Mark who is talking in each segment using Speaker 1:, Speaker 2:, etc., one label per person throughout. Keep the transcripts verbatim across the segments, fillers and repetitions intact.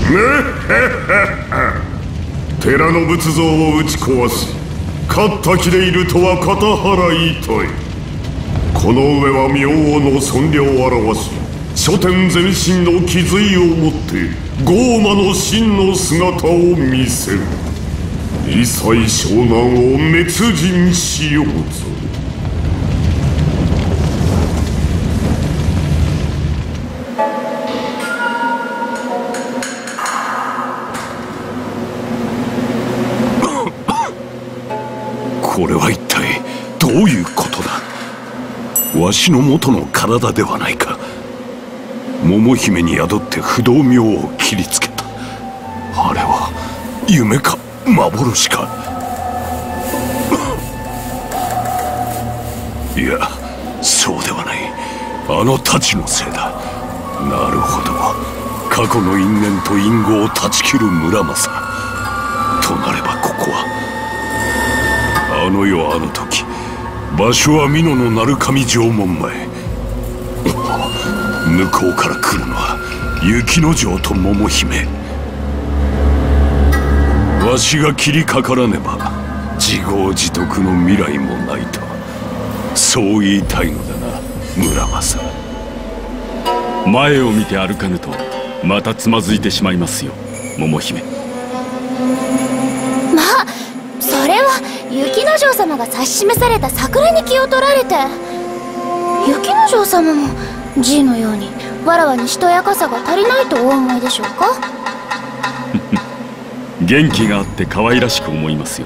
Speaker 1: 寺の仏像を打ち壊し勝った気でいるとは片腹痛い。この上は明王の尊厳を表し、諸天全身の気髄をもって傲慢の真の姿を見せる。一切湘南を滅尽しようぞ。
Speaker 2: これは一体どういうことだ。わしの元の体ではないか。桃姫に宿って不動明王を切りつけた。あれは夢か幻か。いや、そうではない。あの太刀のせいだ。なるほど、過去の因縁と因果を断ち切る村正となれば、ここはあの世あの時、場所は美濃の鳴神城門前。向こうから来るのは雪之丞と桃姫。わしが切りかからねば自業自得の未来もないと、そう言いたいのだな、村正。
Speaker 3: 前を見て歩かぬとまたつまずいてしまいますよ、桃姫。
Speaker 4: まあ、それは雪之丞様が指し示された桜に気を取られて。雪之丞様もGのようにわらわにしとやかさが足りないとお思いでしょうか。
Speaker 3: 元気があって可愛らしく思いますよ。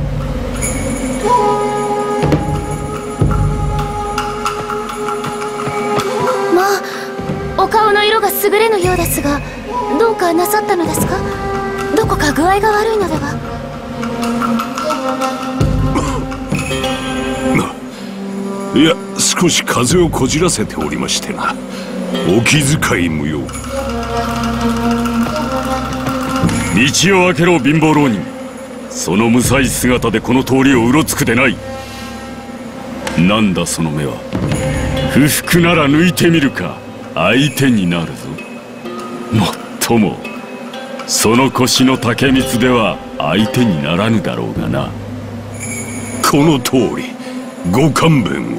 Speaker 4: まあ、お顔の色が優れぬようですが、どうかなさったのですか。どこか具合が悪いのでは。
Speaker 2: いや、少し風邪をこじらせておりましてな。お気遣い無用。
Speaker 3: 道を開けろ、貧乏浪人。その無才姿でこの通りをうろつくでない。なんだその目は。不服なら抜いてみるか。相手になるぞ。もっともその腰の竹光では相手にならぬだろうがな。
Speaker 2: この通りご勘弁を。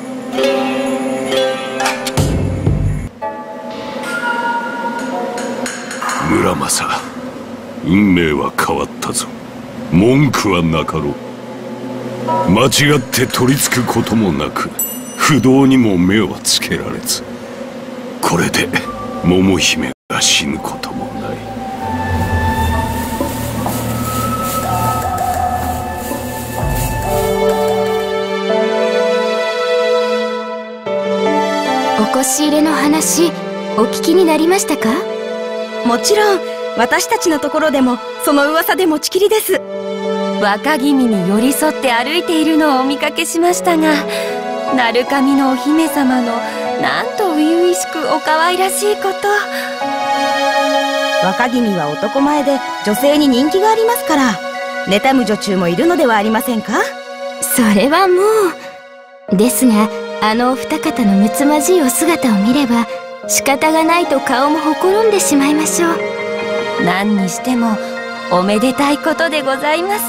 Speaker 2: 村正、運命は変わったぞ。文句はなかろう。間違って取り付くこともなく、不動にも目をつけられず、これで桃姫が死ぬこともない。
Speaker 4: おこし入れの話、お聞きになりましたか。
Speaker 5: もちろん、私たちのところでもその噂で持ちきりです。
Speaker 6: 若君に寄り添って歩いているのをお見かけしましたが、鳴神のお姫様のなんと初々しくお可愛らしいこと。
Speaker 5: 若君は男前で女性に人気がありますから、妬む女中もいるのではありませんか。
Speaker 4: それはもう。ですが、あのお二方のむつまじいお姿を見れば仕方がないと顔もほころんでしまいましょう。
Speaker 6: 何にしてもおめでたいことでございます。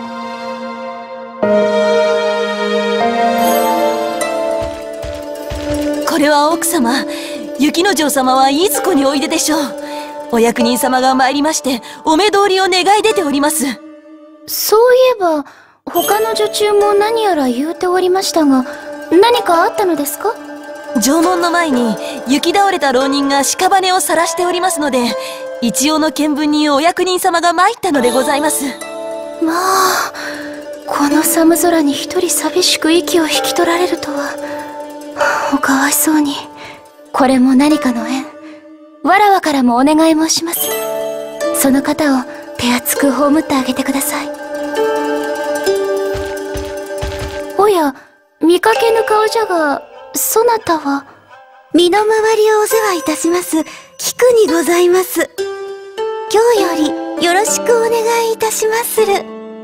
Speaker 7: これは奥様、雪之丞様はいずこにおいででしょう。お役人様が参りましてお目通りを願い出ております。
Speaker 4: そういえば他の女中も何やら言うておりましたが、何かあったのですか。
Speaker 7: 城門の前に雪倒れた浪人が屍を晒しておりますので、一応の見聞にお役人様が参ったのでございます。
Speaker 4: まあ、この寒空に一人寂しく息を引き取られるとは。おかわいそうに。これも何かの縁。わらわからもお願い申します。その方を手厚く葬ってあげてください。おや、見かけぬ顔じゃが、そなたは。
Speaker 8: 身の回りをお世話いたします、菊にございます。今日よりよろしくお願いいたしまする。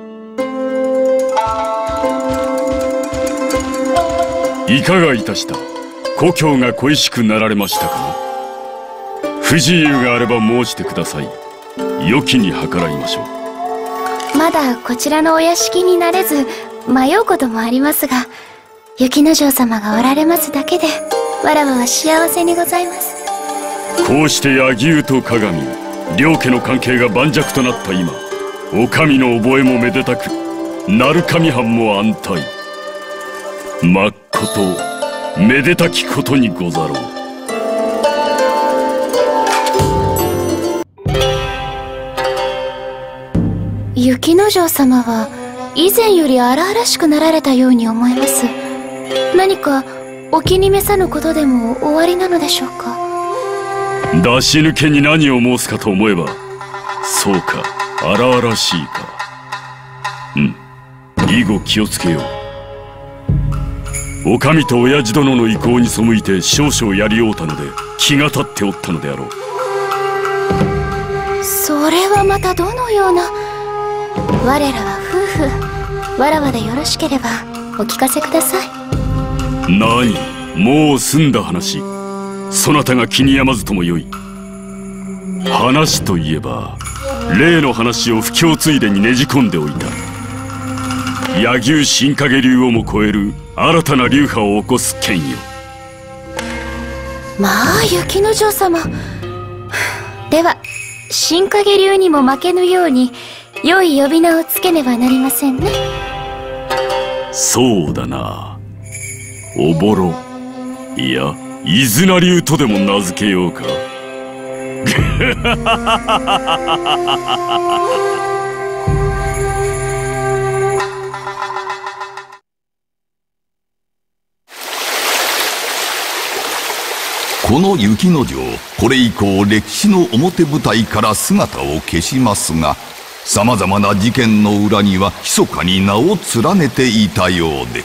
Speaker 3: いかがいたした。故郷が恋しくなられましたかな。不自由があれば申してください。 良きに計らいましょう。
Speaker 4: まだこちらのお屋敷になれず迷うこともありますが、雪之丞様がおられますだけでわらわは幸せにございます。
Speaker 3: こうして柳生と鏡、両家の関係が盤石となった今、お上の覚えもめでたく、鳴神藩も安泰。まっことめでたきことにござろう。
Speaker 4: 雪之丞様は以前より荒々しくなられたように思えます。何かお気に召さぬことでもおありなのでしょうか。
Speaker 3: 出し抜けに何を申すかと思えば、そうか、荒々しいか。うん、以後気をつけよう。お上と親父殿の意向に背いて少々やりおうたので気が立っておったのであろう。
Speaker 4: それはまたどのような。我らは夫婦、わらわでよろしければお聞かせください。
Speaker 3: 何、もう済んだ話。そなたが気に病まずともよい。話といえば例の話を不況ついでにねじ込んでおいた。柳生新影流をも超える新たな流派を起こす剣よ。
Speaker 4: まあ雪之丞様、では新影流にも負けぬように良い呼び名をつけねばなりませんね。
Speaker 3: そうだな。おぼろ、いや伊豆名流とでも名付けようか。
Speaker 9: この雪之丞、これ以降歴史の表舞台から姿を消しますが、さまざまな事件の裏には密かに名を連ねていたようで、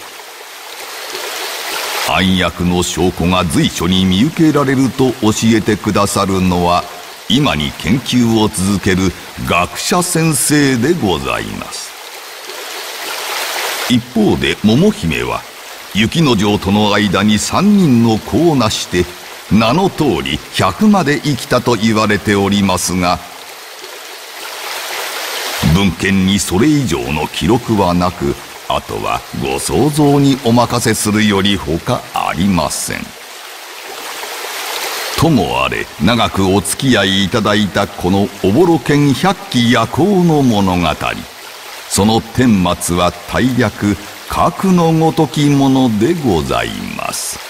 Speaker 9: 暗躍の証拠が随所に見受けられると教えてくださるのは、今に研究を続ける学者先生でございます。一方で桃姫は雪之丞との間に三人の子をなして、名の通り百まで生きたと言われておりますが、文献にそれ以上の記録はなく、あとはご想像にお任せするよりほかありません。ともあれ、長くお付き合いいただいたこのおぼろ犬百鬼夜行の物語、その顛末は大略、かくのごときものでございます。